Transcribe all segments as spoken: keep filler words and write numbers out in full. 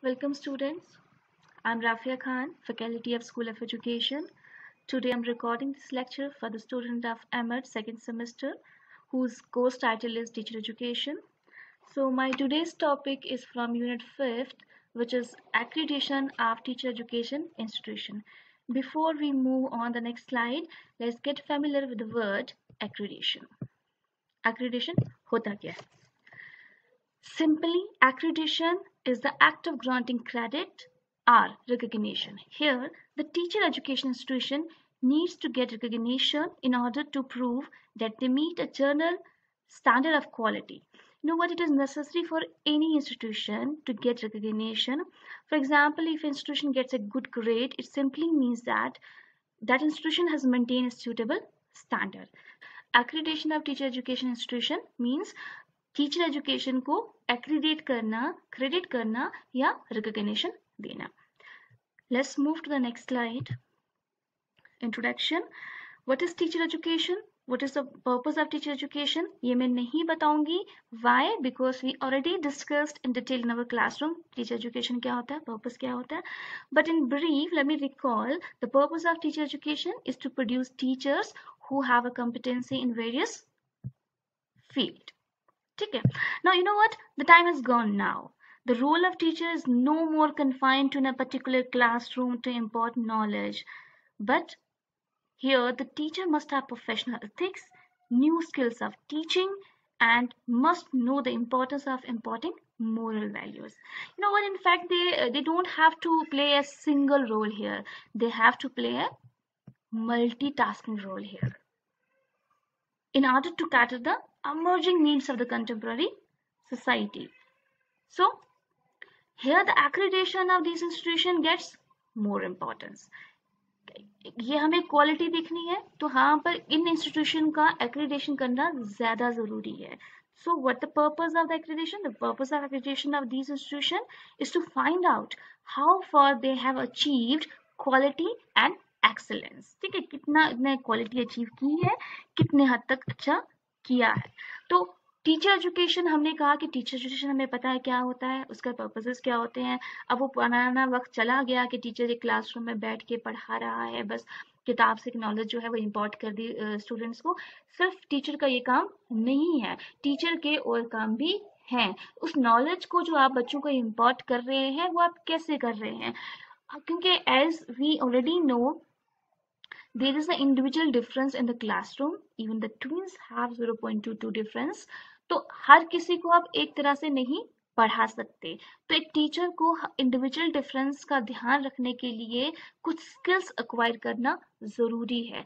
Welcome students. I'm Rafia Khan, Faculty of School of Education. Today I'm recording this lecture for the student of M Ed second semester whose course title is Teacher Education. So my today's topic is from Unit fifth, which is Accreditation of Teacher Education Institution. Before we move on the next slide, let's get familiar with the word accreditation. Accreditation होता क्या है? Simply, accreditation is the act of granting credit or recognition. Here, the teacher education institution needs to get recognition in order to prove that they meet a general standard of quality. You know what? It is necessary for any institution to get recognition. For example, if an institution gets a good grade, it simply means that that institution has maintained a suitable standard. Accreditation of teacher education institution means teacher education को accredit करना, credit करना या recognition देना. Let's move to the next slide. Introduction. What is teacher education? What is the purpose of teacher education? ये मैं नहीं बताऊंगी. Why? Because we already discussed in detail in our classroom teacher education क्या होता है, purpose क्या होता है. But in brief let me recall the purpose of teacher education is to produce teachers who have a competency in various field. ठीक है. Now you know what? The time has gone now. The role of teacher is no more confined to in a particular classroom to impart knowledge. But here the teacher must have professional ethics, new skills of teaching, and must know the importance of imparting moral values. You know what? In fact, they they don't have to play a single role here. They have to play a multitasking role here in order to cater the emerging needs of the contemporary society. So here the accreditation of these institution gets more importance. ये हमें quality देखनी है तो यहाँ पर इन institution का accreditation करना ज्यादा जरूरी है. So what the purpose of the accreditation? The purpose of accreditation of these institution is to find out how far they have achieved quality and excellence. ठीक है, कितना इतने क्वालिटी अचीव की है, कितने हद तक अच्छा किया है. तो टीचर एजुकेशन हमने कहा कि टीचर एजुकेशन हमें पता है क्या होता है, उसका पर्पसेस क्या होते हैं. अब वो पुराना वक्त चला गया कि टीचर एक क्लासरूम में बैठ के पढ़ा रहा है, बस किताब से नॉलेज जो है वो इम्पोर्ट कर दी स्टूडेंट्स को. सिर्फ टीचर का ये काम नहीं है, टीचर के और काम भी हैं. उस नॉलेज को जो आप बच्चों को इम्पोर्ट कर रहे हैं वो आप कैसे कर रहे हैं, क्योंकि as we already know there is an individual difference in the classroom. Even the twins have zero point two two difference. तो हर किसी को आप एक तरह से नहीं पढ़ा सकते. तो एक टीचर को इंडिविजुअल डिफरेंस का ध्यान रखने के लिए कुछ स्किल्स एक्वायर करना जरूरी है.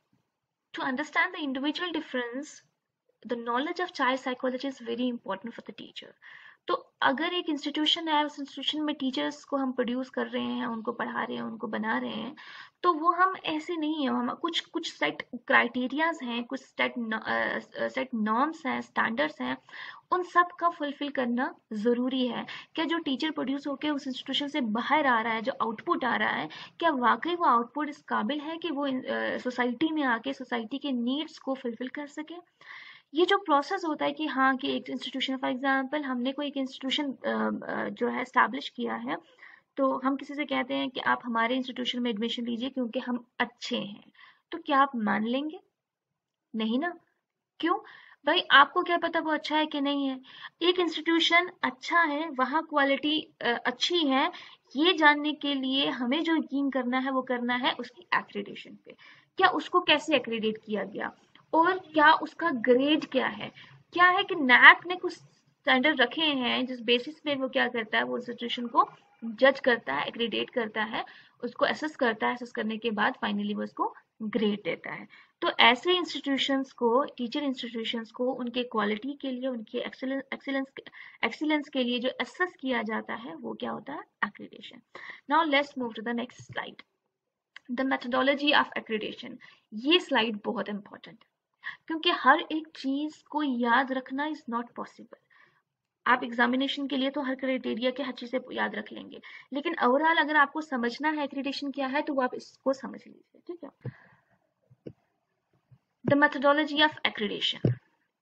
To understand the individual difference, the knowledge of child psychology is very important for the teacher. तो अगर एक इंस्टीट्यूशन है, उस इंस्टीट्यूशन में टीचर्स को हम प्रोड्यूस कर रहे हैं, उनको पढ़ा रहे हैं, उनको बना रहे हैं, तो वो हम ऐसे नहीं है, हम कुछ कुछ सेट क्राइटेरियाज हैं, कुछ सेट सेट नॉर्म्स हैं, स्टैंडर्ड्स हैं, उन सब का फुलफिल करना ज़रूरी है. क्या जो टीचर प्रोड्यूस होकर उस इंस्टीट्यूशन से बाहर आ रहा है, जो आउटपुट आ रहा है, क्या वाकई वो आउटपुट इस काबिल है कि वो सोसाइटी में आके सोसाइटी के नीड्स को फुलफिल कर सके. ये जो प्रोसेस होता है कि हाँ कि एक इंस्टीट्यूशन, फॉर एग्जांपल हमने कोई एक इंस्टीट्यूशन जो है एस्टैब्लिश किया है, तो हम किसी से कहते हैं कि आप हमारे इंस्टीट्यूशन में एडमिशन लीजिए क्योंकि हम अच्छे हैं, तो क्या आप मान लेंगे? नहीं ना. क्यों भाई? आपको क्या पता वो अच्छा है कि नहीं है. एक इंस्टीट्यूशन अच्छा है, वहाँ क्वालिटी अच्छी है, ये जानने के लिए हमें जो यकीन करना है वो करना है उसकी एक्रेडिटेशन पे. क्या उसको कैसे एक्रेडिट किया गया और क्या उसका ग्रेड क्या है. क्या है कि नैक ने कुछ स्टैंडर्ड रखे हैं जिस बेसिस पे वो क्या करता है, वो इंस्टीट्यूशन को जज करता है, एक्रेडिट करता है, उसको असेस करता है, असेस करने के बाद फाइनली वो उसको ग्रेड देता है. तो ऐसे इंस्टीट्यूशंस को, टीचर इंस्टीट्यूशंस को उनके क्वालिटी के लिए, उनके एक्सीलेंस एक्सीलेंस एक्सीलेंस के लिए जो असेस किया जाता है वो क्या होता है? Accreditation. Now let's move to the next slide. The methodology of accreditation. ये स्लाइड बहुत इंपॉर्टेंट है क्योंकि हर एक चीज को याद रखना इज नॉट पॉसिबल. आप एग्जामिनेशन के लिए तो हर क्राइटेरिया के हर चीज से याद रख लेंगे, लेकिन ओवरऑल अगर आपको समझना है एक्रेडिटेशन क्या है तो वो आप इसको समझ लीजिए. ठीक है. The methodology of accreditation.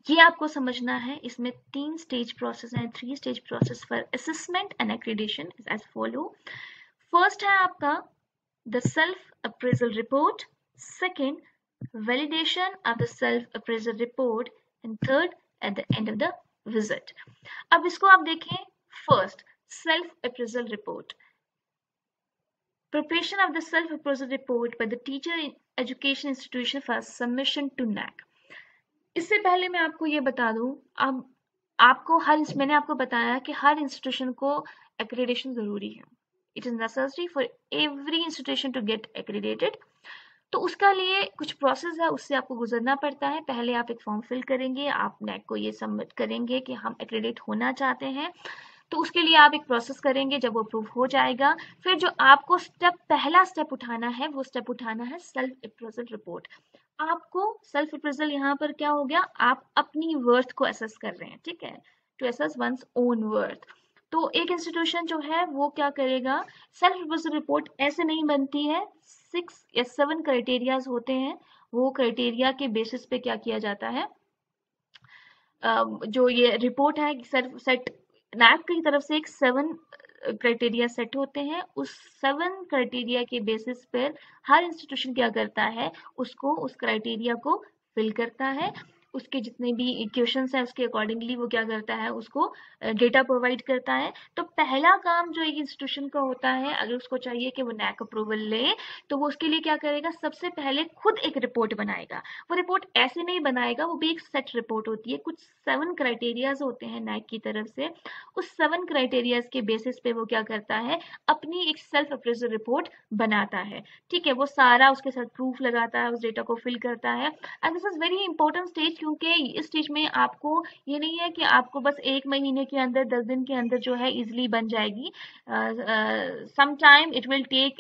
ये आपको समझना है। इसमें तीन स्टेज प्रोसेस है, three stage process for assessment and accreditation as follow. First है आपका the self appraisal report, second validation of the self appraisal report, and third at the end of the visit. अब इसको आप देखें। First self appraisal report, preparation of the self appraisal report by the teacher in education institution for submission to N A C. इससे पहले मैं आपको ये बता दूं, अब आपको हर मैंने आपको बताया कि हर इंस्टीट्यूशन को एक्रेडिटेशन जरूरी है। It is necessary for every institution to get accredited. तो उसका लिए कुछ प्रोसेस है, उससे आपको गुजरना पड़ता है। पहले आप एक फॉर्म फिल करेंगे, आप नैक को ये सबमिट करेंगे कि हम एक्रेडिट होना चाहते हैं। तो उसके लिए आप एक प्रोसेस करेंगे, जब वो अप्रूव हो जाएगा फिर जो आपको स्टेप पहला स्टेप उठाना है वो स्टेप उठाना है सेल्फ अप्रेजल रिपोर्ट। आपको सेल्फ अप्रेजल यहाँ पर क्या हो गया, आप अपनी वर्थ को असेस कर रहे हैं, ठीक है, to assess one's own worth. तो एक इंस्टीट्यूशन जो है वो क्या करेगा, सेल्फ अप्रेजल रिपोर्ट ऐसे नहीं बनती है, सिक्स या सेवन क्राइटेरियाज होते हैं। वो क्राइटेरिया के बेसिस पे क्या किया जाता है, जो ये रिपोर्ट है सेल्फ सेट नैक की तरफ से एक सेवन क्राइटेरिया सेट होते हैं। उस सेवन क्राइटेरिया के बेसिस पर हर इंस्टीट्यूशन क्या करता है, उसको उस क्राइटेरिया को फिल करता है। उसके जितने भी क्वेश्चंस हैं उसके अकॉर्डिंगली वो क्या करता है, उसको डेटा प्रोवाइड करता है। तो पहला काम जो एक इंस्टीट्यूशन का होता है, अगर उसको चाहिए कि वो नैक अप्रूवल ले, तो वो उसके लिए क्या करेगा, सबसे पहले खुद एक रिपोर्ट बनाएगा। वो रिपोर्ट ऐसे नहीं बनाएगा, वो भी एक सेट रिपोर्ट होती है, कुछ सेवन क्राइटेरियाज होते हैं नैक की तरफ से। उस सेवन क्राइटेरियाज के बेसिस पे वो क्या करता है, अपनी एक सेल्फ अप्रेजल रिपोर्ट बनाता है, ठीक है। वो सारा उसके साथ प्रूफ लगाता है, उस डेटा को फिल करता है। And this is very important stage, क्योंकि इस स्टेज में आपको ये नहीं है कि आपको बस एक महीने के अंदर, दस दिन के अंदर जो है इजिली बन जाएगी। Some time it will take,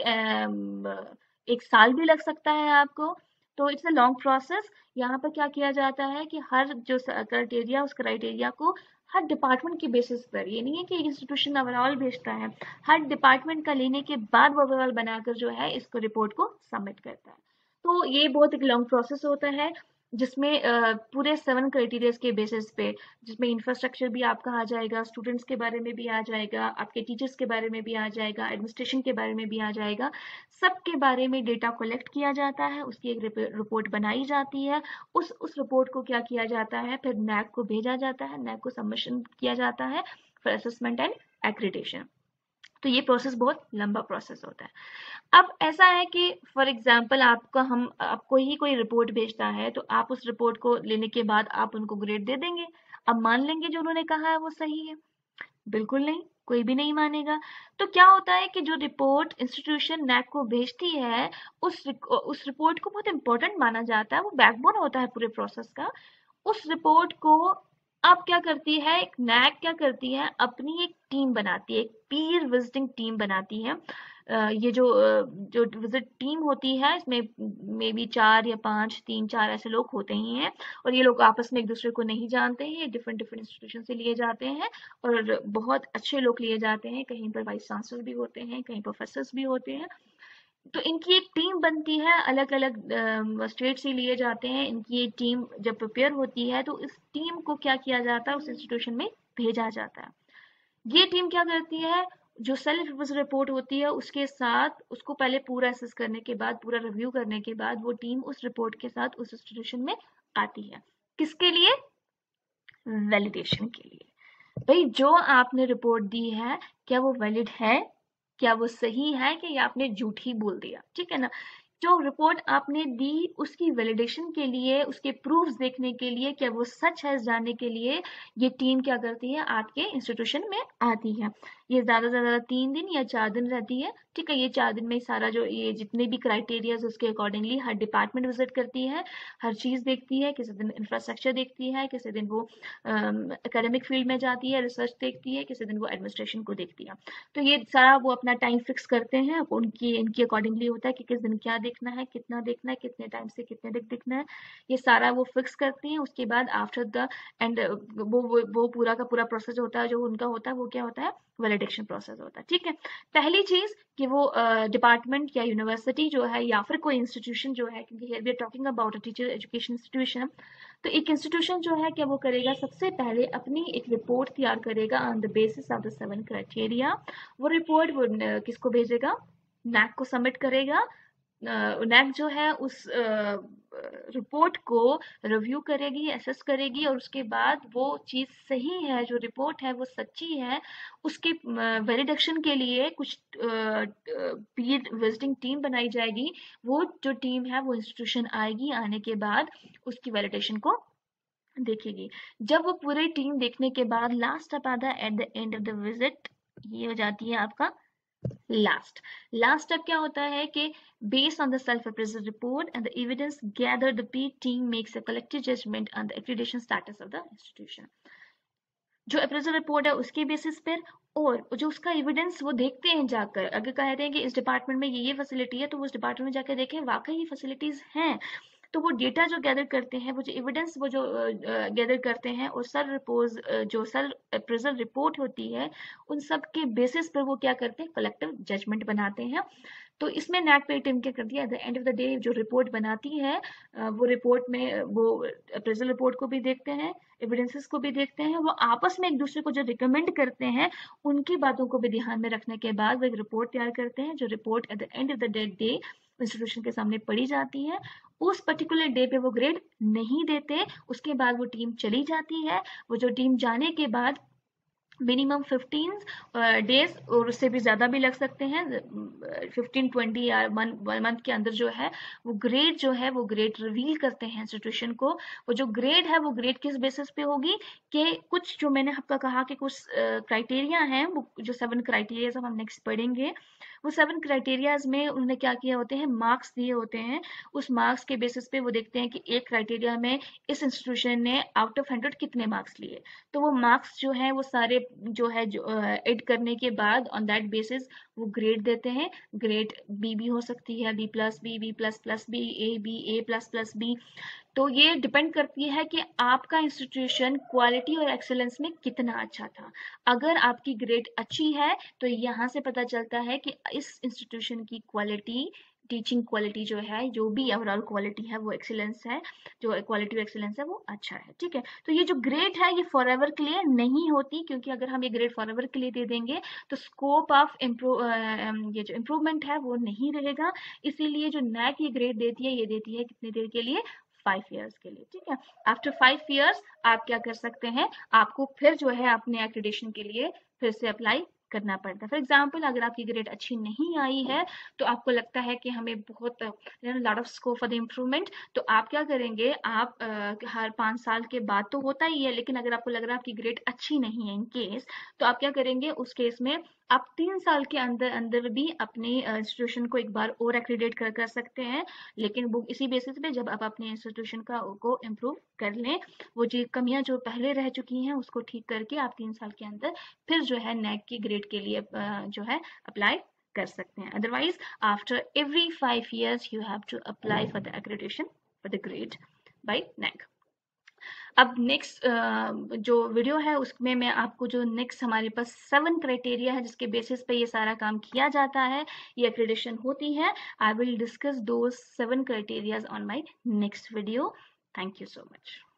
एक साल भी लग सकता है आपको। तो इट्स अ लॉन्ग प्रोसेस। यहाँ पर क्या किया जाता है कि हर जो क्राइटेरिया, उस क्राइटेरिया को हर डिपार्टमेंट के बेसिस पर, ये नहीं है कि इंस्टीट्यूशन ओवरऑल भेजता है, हर डिपार्टमेंट का लेने के बाद वो ओवरऑल बनाकर जो है इसको रिपोर्ट को सबमिट करता है। तो ये बहुत एक लॉन्ग प्रोसेस होता है, जिसमें पूरे सेवन क्राइटेरियाज के बेसिस पे, जिसमें इंफ्रास्ट्रक्चर भी आपका आ जाएगा, स्टूडेंट्स के बारे में भी आ जाएगा, आपके टीचर्स के बारे में भी आ जाएगा, एडमिनिस्ट्रेशन के बारे में भी आ जाएगा, सबके बारे में डेटा कलेक्ट किया जाता है, उसकी एक रिपोर्ट बनाई जाती है। उस उस रिपोर्ट को क्या किया जाता है, फिर नैक को भेजा जाता है, नैक को सबमिशन किया जाता है फॉर असेसमेंट एंड एक्रेडिटेशन। तो ये प्रोसेस बहुत लंबा प्रोसेस होता है। अब ऐसा है कि फॉर एग्जाम्पल आपका हम आपको ही कोई रिपोर्ट भेजता है, तो आप उस रिपोर्ट को लेने के बाद आप उनको ग्रेड दे देंगे। अब मान लेंगे जो उन्होंने कहा है वो सही है? बिल्कुल नहीं, कोई भी नहीं मानेगा। तो क्या होता है कि जो रिपोर्ट इंस्टीट्यूशन नैक को भेजती है, उस उस रिपोर्ट को बहुत इंपॉर्टेंट माना जाता है, वो बैकबोन होता है पूरे प्रोसेस का। उस रिपोर्ट को अब क्या करती है, एक नैक क्या करती है, अपनी एक टीम बनाती है, एक पीर विजिटिंग टीम बनाती है। ये जो जो विजिट टीम होती है, इसमें मे बी चार या पांच, तीन चार ऐसे लोग होते ही हैं, और ये लोग आपस में एक दूसरे को नहीं जानते हैं, डिफरेंट डिफरेंट इंस्टीट्यूशन से लिए जाते हैं, और बहुत अच्छे लोग लिए जाते हैं। कहीं पर वाइस चांसलर भी होते हैं, कहीं प्रोफेसर्स भी होते हैं। तो इनकी एक टीम बनती है, अलग अलग स्टेट से लिए जाते हैं। इनकी एक टीम जब प्रिपेयर होती है, तो इस टीम को क्या किया जाता है, उस इंस्टीट्यूशन में भेजा जाता है। ये टीम क्या करती है, जो सेल्फ रिपोर्ट होती है उसके साथ, उसको पहले पूरा असेस करने के बाद, पूरा रिव्यू करने के बाद, वो टीम उस रिपोर्ट के साथ उस इंस्टीट्यूशन में आती है। किसके लिए? वैलिडेशन के लिए। भाई जो आपने रिपोर्ट दी है, क्या वो वैलिड है, क्या वो सही है, कि या आपने झूठ ही बोल दिया, ठीक है ना। जो रिपोर्ट आपने दी उसकी वैलिडेशन के लिए, उसके प्रूफ्स देखने के लिए, क्या वो सच है जानने के लिए, ये टीम क्या करती है, आपके इंस्टीट्यूशन में आती है। ये ज्यादा से ज्यादा तीन दिन या चार दिन रहती है, ठीक है। ये चार दिन में सारा जो ये जितने भी क्राइटेरियाज उसके अकॉर्डिंगली हर डिपार्टमेंट विजिट करती है, हर चीज देखती है। किसी दिन इंफ्रास्ट्रक्चर देखती है, किसी दिन वो एकेडमिक फील्ड में जाती है, रिसर्च देखती है, किसी दिन वो एडमिनिस्ट्रेशन को देखती है। तो ये सारा वो अपना टाइम फिक्स करते हैं, उनकी इनकी अकॉर्डिंगली होता है कि किस दिन क्या देखना है, कितना देखना है, कितने टाइम से कितने दिन देखना है, ये सारा वो फिक्स करती हैं। उसके बाद आफ्टर द एंड वो वो वो पूरा का पूरा प्रोसेस होता है, जो उनका होता है वो क्या होता है, वैलिडेशन प्रोसेस होता है, ठीक है। पहली चीज कि वो डिपार्टमेंट uh, या यूनिवर्सिटी जो है, या फिर कोई इंस्टीट्यूशन जो है, क्योंकि here we are talking about a teacher education institution, तो एक इंस्टीट्यूशन जो है क्या वो करेगा, सबसे पहले अपनी एक रिपोर्ट तैयार करेगा on the basis of the seven criteria. वो रिपोर्ट वो किसको भेजेगा, नैक को सबमिट करेगा। नैक जो है उस रिपोर्ट को रिव्यू करेगी, एसेस करेगी, और उसके बाद वो चीज़ सही है, जो रिपोर्ट है वो सच्ची है, उसके वैलिडेशन के लिए कुछ पीर विजिटिंग टीम बनाई जाएगी। वो जो टीम है वो इंस्टीट्यूशन आएगी, आने के बाद उसकी वैलिडेशन को देखेगी। जब वो पूरी टीम देखने के बाद लास्ट स्टेप आता है at the end of the visit, ये हो जाती है आपका लास्ट लास्ट स्टेप क्या होता है कि based on the self-appraisal report and the evidence gathered, the P team makes a collective judgment on the accreditation status of the institution. जो अप्रेजल रिपोर्ट है उसके बेसिस पर और जो उसका एविडेंस वो देखते हैं जाकर, अगर कह रहे हैं कि इस डिपार्टमेंट में ये ये फैसिलिटी है तो वो उस डिपार्टमेंट में जाकर देखें वाकई ये फैसिलिटीज हैं, तो वो डेटा जो गैदर करते हैं, वो जो एविडेंस वो जो गैदर uh, करते हैं, और सर रिपोज uh, जो सर अप्रेजल रिपोर्ट होती है, उन सब के बेसिस पर वो क्या करते हैं, कलेक्टिव जजमेंट बनाते हैं। तो इसमें नैक पे टीम क्या करती है, at the end of the day जो रिपोर्ट बनाती है, वो रिपोर्ट में वो अप्रेजल रिपोर्ट को भी देखते हैं, एविडेंसेस को भी देखते हैं, वो आपस में एक दूसरे को जो रिकमेंड करते हैं उनकी बातों को भी ध्यान में रखने के बाद वो एक रिपोर्ट तैयार करते हैं, जो report at the end of the day institution के सामने पढ़ी जाती है। उस पर्टिकुलर डे पे वो ग्रेड नहीं देते, उसके बाद वो टीम चली जाती है। वो जो टीम जाने के बाद मिनिमम फिफ्टीन डेज और उससे भी ज़्यादा भी लग सकते हैं, फिफ्टीन ट्वेंटी या वन मंथ के अंदर जो है वो ग्रेड जो है वो ग्रेड रिवील करते हैं इंस्टीट्यूशन को। वो जो ग्रेड है वो ग्रेड किस बेसिस पे होगी कि कुछ जो मैंने आपका कहा कि कुछ क्राइटेरिया हैं, वो जो सेवन क्राइटेरियाज हम नेक्स्ट पढ़ेंगे, वो सेवन क्राइटेरियाज में उन्होंने क्या किया होते हैं, मार्क्स दिए होते हैं। उस मार्क्स के बेसिस पे वो देखते हैं कि एक क्राइटेरिया में इस इंस्टीट्यूशन ने आउट ऑफ हंड्रेड कितने मार्क्स लिए, तो वो मार्क्स जो है वो सारे जो है जो ऐड करने के बाद ऑन दैट बेसिस वो ग्रेड देते हैं। ग्रेड बी भी हो सकती है, B plus B, B plus plus B, A B, A plus plus B. तो ये डिपेंड करती है कि आपका इंस्टीट्यूशन क्वालिटी और एक्सेलेंस में कितना अच्छा था। अगर आपकी ग्रेड अच्छी है तो यहाँ से पता चलता है कि इस इंस्टीट्यूशन की क्वालिटी, टीचिंग क्वालिटी जो है, जो भी ओवरऑल क्वालिटी है वो एक्सीलेंस है, जो क्वालिटी एक्सीलेंस है वो अच्छा है। ठीक है, तो ये जो ग्रेड है ये फॉर एवर के लिए नहीं होती, क्योंकि अगर हम ये ग्रेड फॉर एवर के लिए दे देंगे तो स्कोप ऑफ इम्प्रूव ये जो इम्प्रूवमेंट है वो नहीं रहेगा। इसीलिए जो नैक ये ग्रेड देती है, ये देती है कितनी देर के लिए, फाइव ईयर्स के लिए। ठीक है, आफ्टर फाइव ईयर्स आप क्या कर सकते हैं, आपको फिर जो है अपने एक्रेडिटेशन के लिए फिर से अप्लाई करना पड़ता है। फॉर एग्जाम्पल अगर आपकी ग्रेड अच्छी नहीं आई है तो आपको लगता है कि हमें बहुत lot of scope for the improvement, तो आप क्या करेंगे, आप आ, हर पाँच साल के बाद तो होता ही है, लेकिन अगर आपको लग रहा है आपकी ग्रेड अच्छी नहीं है इन केस, तो आप क्या करेंगे, उस केस में आप तीन साल के अंदर अंदर भी अपने इंस्टीट्यूशन को एक बार और एक्रीडेट कर कर सकते हैं, लेकिन वो इसी बेसिस पे जब आप अपने इंस्टीट्यूशन का को इम्प्रूव कर लें, वो जो कमियां जो पहले रह चुकी हैं उसको ठीक करके आप तीन साल के अंदर फिर जो है नैक की ग्रेड के लिए जो है अप्लाई कर सकते हैं। Otherwise after every five years you have to apply for the accreditation for the grade by NAAC. अब नेक्स्ट जो वीडियो है उसमें मैं आपको जो नेक्स्ट हमारे पास सेवन क्राइटेरिया है जिसके बेसिस पे ये सारा काम किया जाता है, ये एक्रेडिटेशन होती है, I will discuss those seven criterias on my next video. Thank you so much.